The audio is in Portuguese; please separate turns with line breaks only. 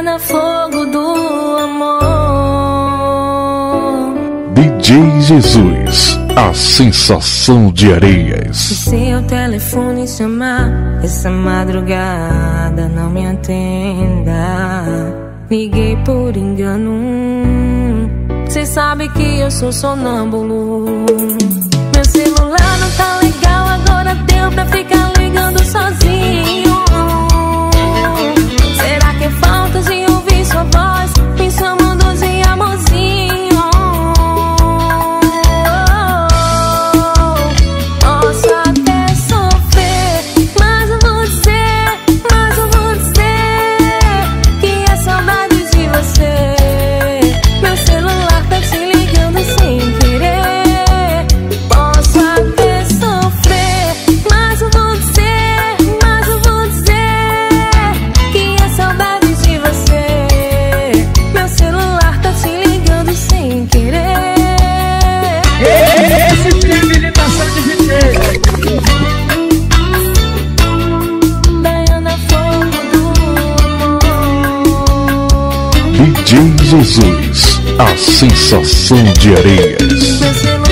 Daiana, fogo do amor.
DJ Jesus, a sensação de Areias.
Se seu telefone chamar essa madrugada, não me atenda. Liguei por engano. Cê sabe que eu sou sonâmbulo. Meu celular não tá legal, agora deu pra ficar ligando sozinho. Será que é falta de ouvir sua voz me chamando de amorzinho? Posso até sofrer, mas eu vou dizer que é saudade de você. Meu celular tá te ligando sem querer. Posso até sofrer, mas eu vou dizer que é saudade de você. Meu celular tá te ligando sem querer.
Esse time ele tá só de jeito.
Daiana, fogo do amor.
DJ Jesus, a sensação de Areias.
Meu celular